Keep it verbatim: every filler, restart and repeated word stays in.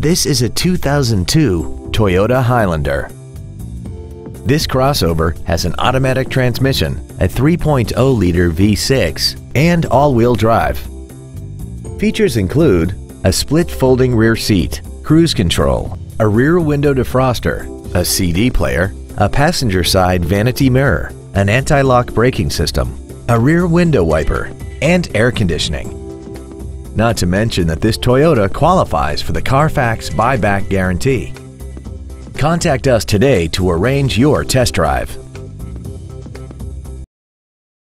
This is a two thousand two Toyota Highlander. This crossover has an automatic transmission, a three point oh liter V six, and all-wheel drive. Features include a split folding rear seat, cruise control, a rear window defroster, a C D player, a passenger side vanity mirror, an anti-lock braking system, a rear window wiper, and air conditioning. Not to mention that this Toyota qualifies for the Carfax buyback guarantee. Contact us today to arrange your test drive.